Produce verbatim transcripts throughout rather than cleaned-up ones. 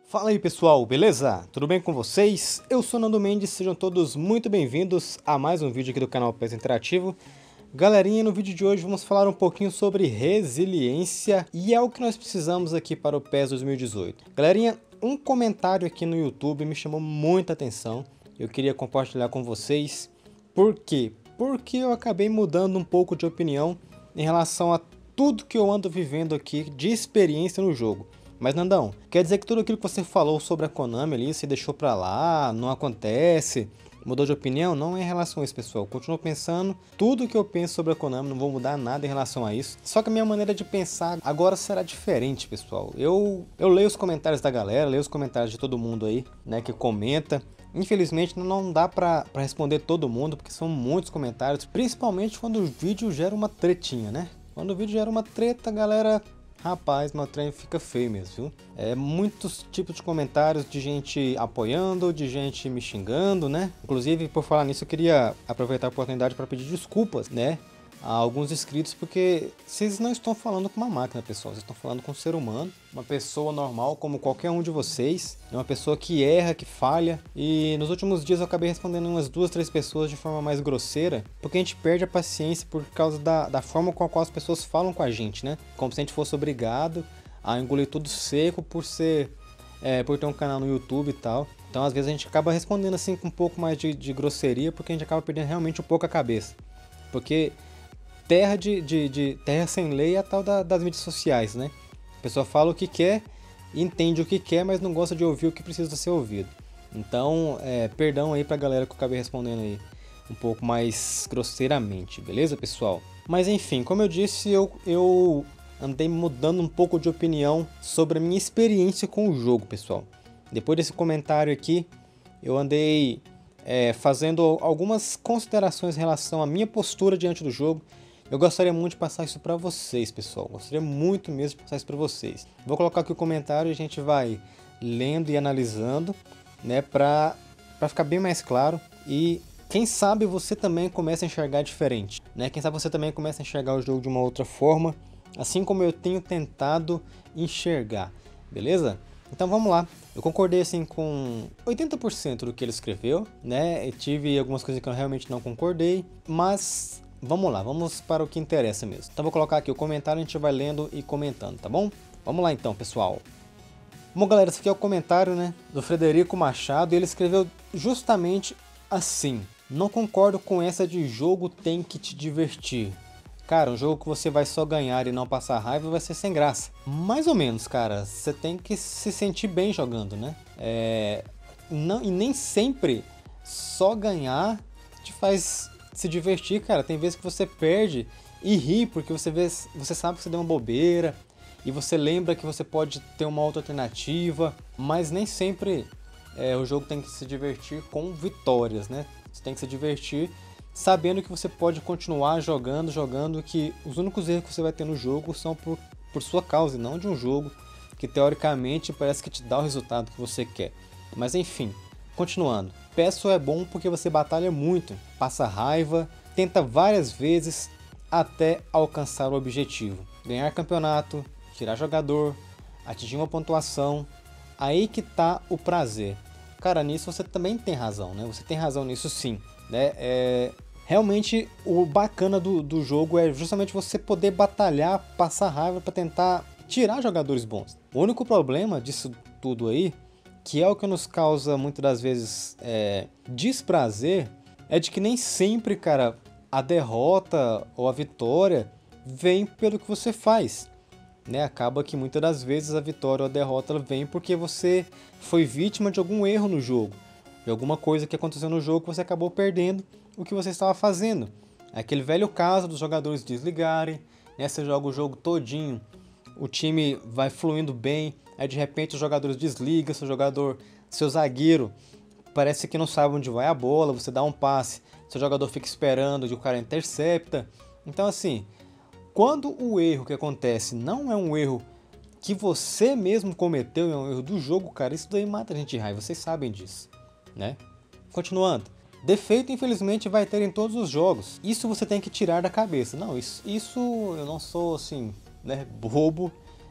Fala aí pessoal, beleza? Tudo bem com vocês? Eu sou Nando Mendes, sejam todos muito bem-vindos a mais um vídeo aqui do canal PES Interativo. Galerinha, no vídeo de hoje vamos falar um pouquinho sobre resiliência e é o que nós precisamos aqui para o PES dois mil e dezoito. Galerinha, um comentário aqui no YouTube me chamou muita atenção, eu queria compartilhar com vocês. Por quê? Porque eu acabei mudando um pouco de opinião em relação a tudo que eu ando vivendo aqui de experiência no jogo. Mas Nandão, quer dizer que tudo aquilo que você falou sobre a Konami ali, você deixou pra lá, não acontece, mudou de opinião? Não é em relação a isso, pessoal. Eu continuo pensando tudo que eu penso sobre a Konami, não vou mudar nada em relação a isso. Só que a minha maneira de pensar agora será diferente, pessoal. Eu, eu leio os comentários da galera, leio os comentários de todo mundo aí, né, que comenta. Infelizmente não dá pra, pra responder todo mundo, porque são muitos comentários, principalmente quando o vídeo gera uma tretinha, né? Quando o vídeo gera uma treta, galera... Rapaz, meu trem fica feio mesmo, viu? É muitos tipos de comentários de gente apoiando, de gente me xingando, né? Inclusive, por falar nisso, eu queria aproveitar a oportunidade para pedir desculpas, né? A alguns inscritos, porque vocês não estão falando com uma máquina, pessoal. Vocês estão falando com um ser humano, uma pessoa normal como qualquer um de vocês. É uma pessoa que erra, que falha. E nos últimos dias eu acabei respondendo umas duas, três pessoas de forma mais grosseira, porque a gente perde a paciência por causa da, da forma com a qual as pessoas falam com a gente, né? Como se a gente fosse obrigado a engolir tudo seco por ser... É, por ter um canal no YouTube e tal. Então às vezes a gente acaba respondendo assim com um pouco mais de, de grosseria, porque a gente acaba perdendo realmente um pouco a cabeça. Porque... Terra, de, de, de, terra sem lei é a tal da, das mídias sociais, né? A pessoa fala o que quer, entende o que quer, mas não gosta de ouvir o que precisa ser ouvido. Então, é, perdão aí pra galera que eu acabei respondendo aí um pouco mais grosseiramente, beleza, pessoal? Mas enfim, como eu disse, eu, eu andei mudando um pouco de opinião sobre a minha experiência com o jogo, pessoal. Depois desse comentário aqui, eu andei é, fazendo algumas considerações em relação à minha postura diante do jogo. Eu gostaria muito de passar isso para vocês, pessoal. Gostaria muito mesmo de passar isso para vocês. Vou colocar aqui o comentário e a gente vai lendo e analisando, né, para para ficar bem mais claro. E quem sabe você também começa a enxergar diferente, né? Quem sabe você também começa a enxergar o jogo de uma outra forma, assim como eu tenho tentado enxergar, beleza? Então vamos lá. Eu concordei assim com oitenta por cento do que ele escreveu, né? Eu tive algumas coisas que eu realmente não concordei, mas vamos lá, vamos para o que interessa mesmo. Então vou colocar aqui o comentário, a gente vai lendo e comentando, tá bom? Vamos lá então, pessoal. Bom, galera, esse aqui é o comentário, né, do Frederico Machado, e ele escreveu justamente assim: não concordo com essa de jogo tem que te divertir. Cara, um jogo que você vai só ganhar e não passar raiva vai ser sem graça. Mais ou menos, cara, você tem que se sentir bem jogando, né? É... Não, e nem sempre só ganhar te faz se divertir, cara. Tem vezes que você perde e ri porque você, vê, você sabe que você deu uma bobeira e você lembra que você pode ter uma outra alternativa, mas nem sempre é, o jogo tem que se divertir com vitórias, né? Você tem que se divertir sabendo que você pode continuar jogando, jogando, que os únicos erros que você vai ter no jogo são por, por sua causa e não de um jogo que teoricamente parece que te dá o resultado que você quer. Mas enfim, continuando. PES só é bom porque você batalha muito, passa raiva, tenta várias vezes até alcançar o objetivo. Ganhar campeonato, tirar jogador, atingir uma pontuação, aí que tá o prazer. Cara, nisso você também tem razão, né? Você tem razão nisso sim, né? É... Realmente o bacana do, do jogo é justamente você poder batalhar, passar raiva para tentar tirar jogadores bons. O único problema disso tudo aí, que é o que nos causa muitas das vezes é, desprazer, é de que nem sempre, cara, a derrota ou a vitória vem pelo que você faz, né? Acaba que muitas das vezes a vitória ou a derrota vem porque você foi vítima de algum erro no jogo, de alguma coisa que aconteceu no jogo que você acabou perdendo o que você estava fazendo. É aquele velho caso dos jogadores desligarem, né? Você joga o jogo todinho, o time vai fluindo bem, aí de repente os jogadores desligam, seu jogador, seu zagueiro parece que não sabe onde vai a bola, você dá um passe, seu jogador fica esperando e o cara intercepta. Então assim, quando o erro que acontece não é um erro que você mesmo cometeu, é um erro do jogo, cara, isso daí mata a gente de raiva, vocês sabem disso, né? Continuando. Defeito, infelizmente, vai ter em todos os jogos. Isso você tem que tirar da cabeça. Não, isso, isso eu não sou, assim, né, bobo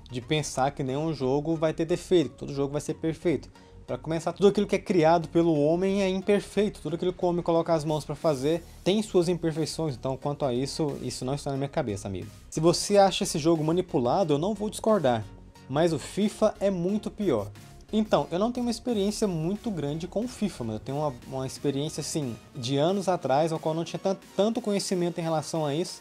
de pensar que nenhum jogo vai ter defeito, todo jogo vai ser perfeito. Para começar, tudo aquilo que é criado pelo homem é imperfeito, tudo aquilo que o homem coloca as mãos para fazer tem suas imperfeições, então quanto a isso, isso não está na minha cabeça, amigo. Se você acha esse jogo manipulado, eu não vou discordar, mas o FIFA é muito pior. Então, eu não tenho uma experiência muito grande com o FIFA, mas eu tenho uma, uma experiência assim, de anos atrás, ao qual eu não tinha tanto, tanto conhecimento em relação a isso,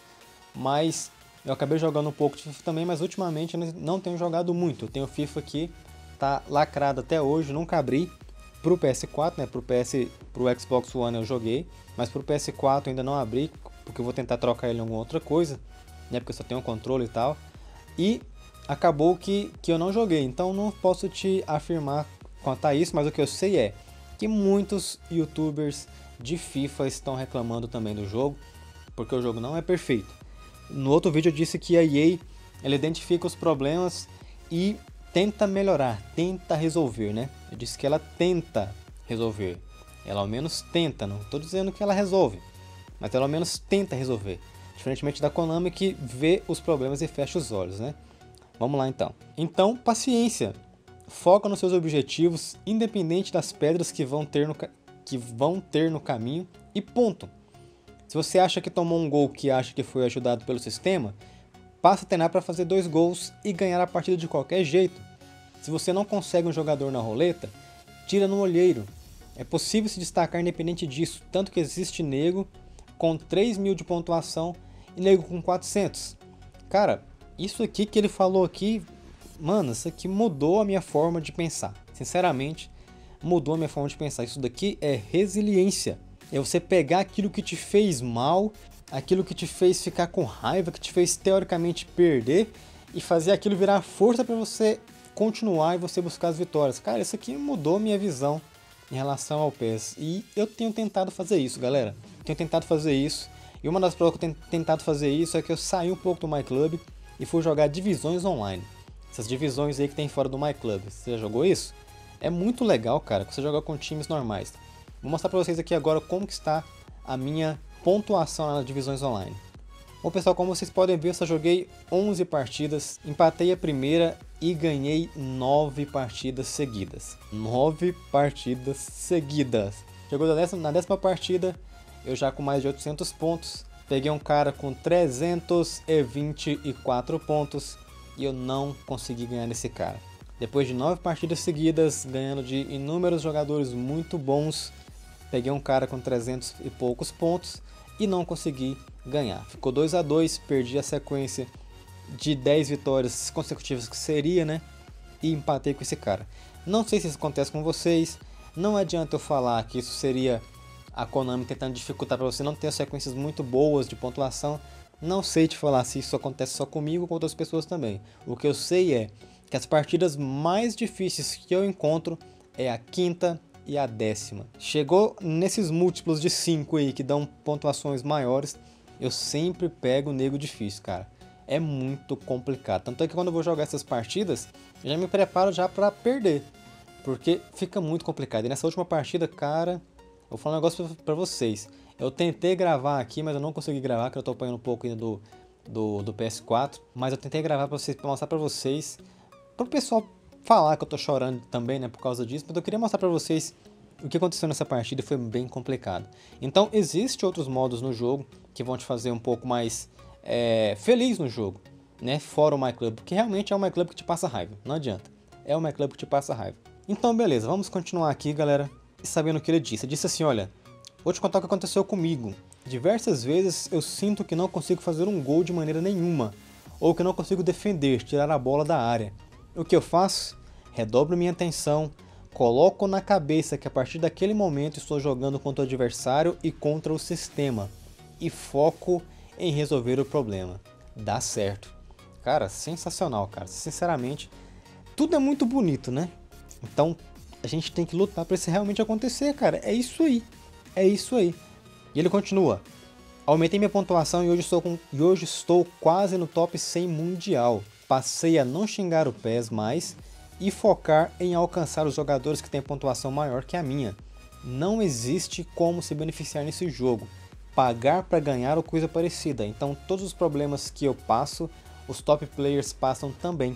mas eu acabei jogando um pouco de FIFA também, mas ultimamente eu não tenho jogado muito. Eu tenho o FIFA aqui, tá lacrado até hoje, nunca abri. Pro P S quatro, né, pro, P S, pro Xbox One eu joguei, mas pro P S quatro eu ainda não abri, porque eu vou tentar trocar ele em alguma outra coisa, né, porque eu só tenho um controle e tal. E acabou que, que eu não joguei, então não posso te afirmar quanto a isso, mas o que eu sei é que muitos youtubers de FIFA estão reclamando também do jogo, porque o jogo não é perfeito. No outro vídeo eu disse que a E A ela identifica os problemas e tenta melhorar, tenta resolver, né? Eu disse que ela tenta resolver, ela ao menos tenta, não estou dizendo que ela resolve, mas ela ao menos tenta resolver, diferentemente da Konami que vê os problemas e fecha os olhos, né? Vamos lá então. Então, paciência. Foca nos seus objetivos, independente das pedras que vão ter no, que vão ter no caminho, e ponto. Se você acha que tomou um gol que acha que foi ajudado pelo sistema, passa a treinar para fazer dois gols e ganhar a partida de qualquer jeito. Se você não consegue um jogador na roleta, tira no olheiro. É possível se destacar independente disso, tanto que existe nego com três mil de pontuação e nego com quatrocentos. Cara, isso aqui que ele falou aqui, mano, isso aqui mudou a minha forma de pensar. Sinceramente, mudou a minha forma de pensar. Isso daqui é resiliência. É você pegar aquilo que te fez mal, aquilo que te fez ficar com raiva, que te fez teoricamente perder, e fazer aquilo virar força para você continuar e você buscar as vitórias. Cara, isso aqui mudou a minha visão em relação ao P E S. E eu tenho tentado fazer isso, galera. Tenho tentado fazer isso. E uma das provas que eu tenho tentado fazer isso é que eu saí um pouco do MyClub e fui jogar divisões online. Essas divisões aí que tem fora do MyClub. Você já jogou isso? É muito legal, cara, que você joga com times normais. Vou mostrar pra vocês aqui agora como que está a minha pontuação nas divisões online. Bom, pessoal, como vocês podem ver, eu só joguei onze partidas, empatei a primeira e ganhei nove partidas seguidas. nove partidas seguidas. Chegou na décima, na décima partida, eu já com mais de oitocentos pontos. Peguei um cara com trezentos e vinte e quatro pontos e eu não consegui ganhar desse cara. Depois de nove partidas seguidas, ganhando de inúmeros jogadores muito bons, peguei um cara com trezentos e poucos pontos e não consegui ganhar. Ficou dois a dois, perdi a sequência de dez vitórias consecutivas que seria, né? E empatei com esse cara. Não sei se isso acontece com vocês, não adianta eu falar que isso seria a Konami tentando dificultar para você não ter sequências muito boas de pontuação. Não sei te falar se isso acontece só comigo ou com outras pessoas também. O que eu sei é que as partidas mais difíceis que eu encontro é a quinta e a décima. Chegou nesses múltiplos de cinco aí que dão pontuações maiores, eu sempre pego o nego difícil, cara. É muito complicado. Tanto é que quando eu vou jogar essas partidas, eu já me preparo já para perder, porque fica muito complicado. E nessa última partida, cara, eu vou falar um negócio pra vocês. Eu tentei gravar aqui, mas eu não consegui gravar, porque eu tô apanhando um pouco ainda do, do, do P S quatro. Mas eu tentei gravar pra, vocês, pra mostrar pra vocês, pro pessoal falar que eu tô chorando também, né, por causa disso. Mas eu queria mostrar pra vocês o que aconteceu nessa partida e foi bem complicado. Então, existem outros modos no jogo que vão te fazer um pouco mais é, feliz no jogo, né, fora o MyClub. Porque realmente é o MyClub que te passa raiva, não adianta. É o MyClub que te passa raiva. Então, beleza, vamos continuar aqui, galera. Sabendo o que ele disse. Ele disse assim, olha, vou te contar o que aconteceu comigo. Diversas vezes eu sinto que não consigo fazer um gol de maneira nenhuma, ou que não consigo defender, tirar a bola da área. O que eu faço? Redobro minha atenção, coloco na cabeça que a partir daquele momento estou jogando contra o adversário e contra o sistema, e foco em resolver o problema. Dá certo. Cara, sensacional, cara. Sinceramente, tudo é muito bonito, né? Então, a gente tem que lutar para isso realmente acontecer, cara. É isso aí. É isso aí. E ele continua. Aumentei minha pontuação e hoje estou, com... e hoje estou quase no top cem mundial. Passei a não xingar o P E S mais e focar em alcançar os jogadores que têm pontuação maior que a minha. Não existe como se beneficiar nesse jogo. Pagar para ganhar ou coisa parecida. Então todos os problemas que eu passo, os top players passam também.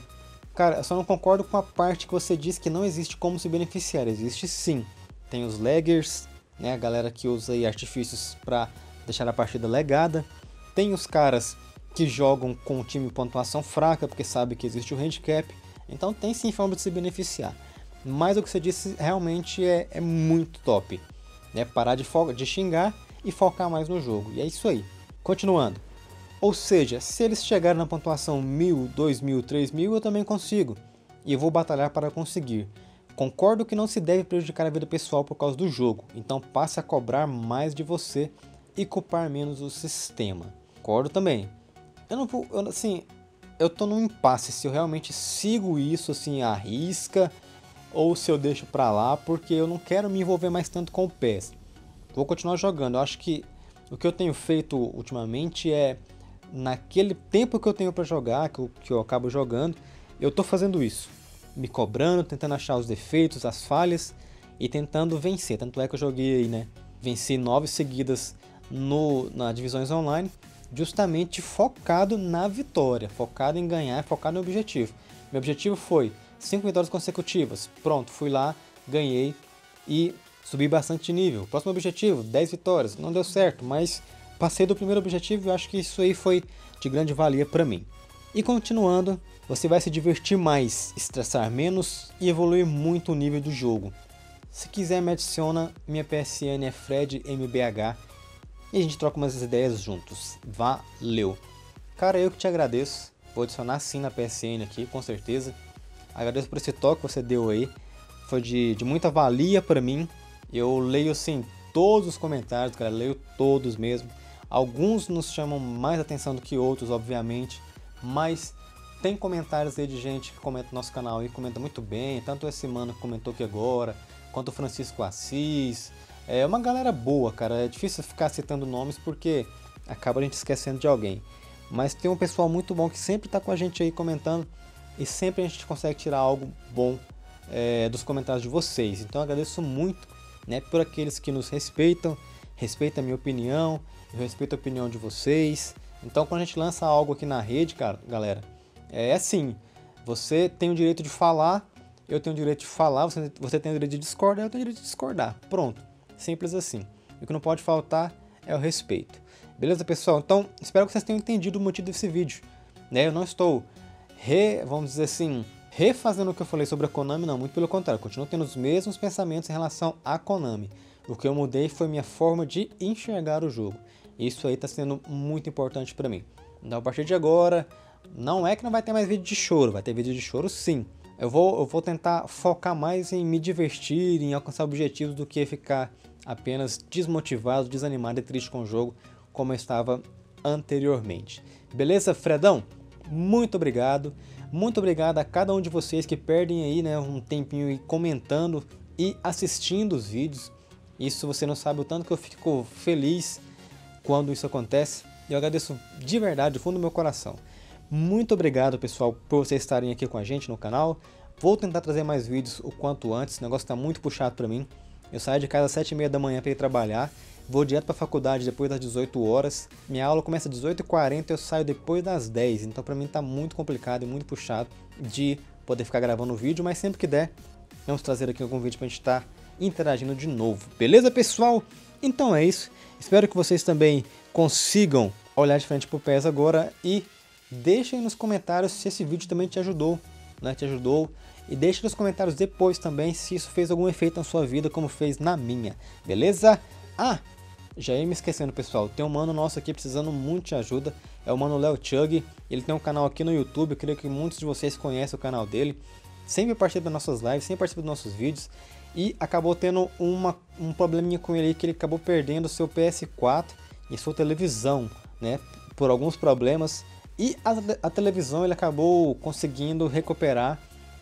Cara, eu só não concordo com a parte que você disse que não existe como se beneficiar. Existe sim. Tem os laggers, né, a galera que usa aí artifícios para deixar a partida legada. Tem os caras que jogam com um time de pontuação fraca porque sabe que existe o handicap. Então tem sim forma de se beneficiar. Mas o que você disse realmente é, é muito top. Né? Parar de, de xingar e focar mais no jogo. E é isso aí. Continuando. Ou seja, se eles chegarem na pontuação mil, dois mil, três mil, eu também consigo. E eu vou batalhar para conseguir. Concordo que não se deve prejudicar a vida pessoal por causa do jogo. Então passe a cobrar mais de você e culpar menos o sistema. Concordo também. Eu não vou, eu, assim, eu tô num impasse se eu realmente sigo isso assim à risca ou se eu deixo pra lá, porque eu não quero me envolver mais tanto com o P E S. Vou continuar jogando. Eu acho que o que eu tenho feito ultimamente é, naquele tempo que eu tenho pra jogar, que eu, que eu acabo jogando, eu tô fazendo isso. Me cobrando, tentando achar os defeitos, as falhas e tentando vencer. Tanto é que eu joguei aí, né? Venci nove seguidas no, nas divisões online, justamente focado na vitória, focado em ganhar, focado no objetivo. Meu objetivo foi cinco vitórias consecutivas. Pronto, fui lá, ganhei e subi bastante de nível. Próximo objetivo, dez vitórias. Não deu certo, mas passei do primeiro objetivo e acho que isso aí foi de grande valia para mim. E continuando, você vai se divertir mais, estressar menos e evoluir muito o nível do jogo. Se quiser me adiciona, minha P S N é Fred M B H e a gente troca umas ideias juntos. Valeu! Cara, eu que te agradeço. Vou adicionar sim na P S N aqui, com certeza. Agradeço por esse toque que você deu aí. Foi de, de muita valia para mim. Eu leio sim todos os comentários, cara, leio todos mesmo. Alguns nos chamam mais atenção do que outros, obviamente, mas tem comentários aí de gente que comenta no nosso canal e comenta muito bem, tanto esse mano que comentou aqui agora, quanto o Francisco Assis. É uma galera boa, cara, é difícil ficar citando nomes porque acaba a gente esquecendo de alguém. Mas tem um pessoal muito bom que sempre tá com a gente aí comentando e sempre a gente consegue tirar algo bom é, dos comentários de vocês. Então eu agradeço muito, né, por aqueles que nos respeitam, respeitam a minha opinião, eu respeito a opinião de vocês. Então quando a gente lança algo aqui na rede, cara, galera, é assim, você tem o direito de falar, eu tenho o direito de falar, você, você tem o direito de discordar, eu tenho o direito de discordar. Pronto, simples assim. O que não pode faltar é o respeito. Beleza, pessoal? Então, espero que vocês tenham entendido o motivo desse vídeo. Né? Eu não estou, re, vamos dizer assim, refazendo o que eu falei sobre a Konami, não, muito pelo contrário, eu continuo tendo os mesmos pensamentos em relação à Konami. O que eu mudei foi minha forma de enxergar o jogo. Isso aí está sendo muito importante para mim. Então, a partir de agora, não é que não vai ter mais vídeo de choro, vai ter vídeo de choro sim. Eu vou, eu vou tentar focar mais em me divertir, em alcançar objetivos, do que ficar apenas desmotivado, desanimado e triste com o jogo, como eu estava anteriormente. Beleza, Fredão? Muito obrigado. Muito obrigado a cada um de vocês que perdem aí, né, um tempinho aí comentando e assistindo os vídeos. Isso você não sabe o tanto que eu fico feliz quando isso acontece. Eu agradeço de verdade, do fundo do meu coração. Muito obrigado, pessoal, por vocês estarem aqui com a gente no canal. Vou tentar trazer mais vídeos o quanto antes, o negócio está muito puxado para mim. Eu saio de casa às sete e meia da manhã para ir trabalhar, vou direto para a faculdade depois das dezoito horas. Minha aula começa às dezoito e quarenta e eu saio depois das dez, então para mim está muito complicado e muito puxado de poder ficar gravando o vídeo, mas sempre que der, vamos trazer aqui algum vídeo para a gente estar interagindo de novo. Beleza, pessoal? Então é isso. Espero que vocês também consigam olhar de frente para o P E S agora e deixem nos comentários se esse vídeo também te ajudou, né? Te ajudou. E deixe nos comentários depois também se isso fez algum efeito na sua vida, como fez na minha. Beleza? Ah, já ia me esquecendo, pessoal. Tem um mano nosso aqui precisando muito de ajuda. É o mano Léo Chug. Ele tem um canal aqui no YouTube. Eu creio que muitos de vocês conhecem o canal dele. Sempre participa das nossas lives, sempre participa dos nossos vídeos. E acabou tendo uma, um probleminha com ele aí, que ele acabou perdendo o seu P S quatro e sua televisão, né? Por alguns problemas. E a, a televisão ele acabou conseguindo recuperar,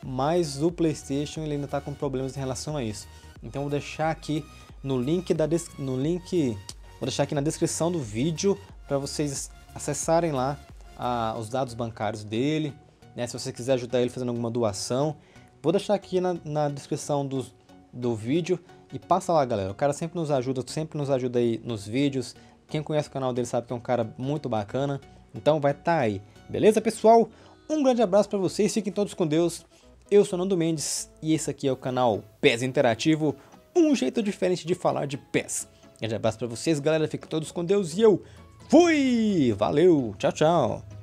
mas o PlayStation ele ainda está com problemas em relação a isso. Então vou deixar aqui no link da no link, vou deixar aqui na descrição do vídeo para vocês acessarem lá a, os dados bancários dele, né? Se você quiser ajudar ele fazendo alguma doação, vou deixar aqui na, na descrição do, do vídeo e passa lá, galera. O cara sempre nos ajuda, sempre nos ajuda aí nos vídeos. Quem conhece o canal dele sabe que é um cara muito bacana. Então vai estar tá aí. Beleza, pessoal? Um grande abraço para vocês, fiquem todos com Deus. Eu sou Nando Mendes e esse aqui é o canal P E S Interativo, um jeito diferente de falar de P E S. Grande abraço para vocês, galera, fiquem todos com Deus e eu fui! Valeu, tchau, tchau!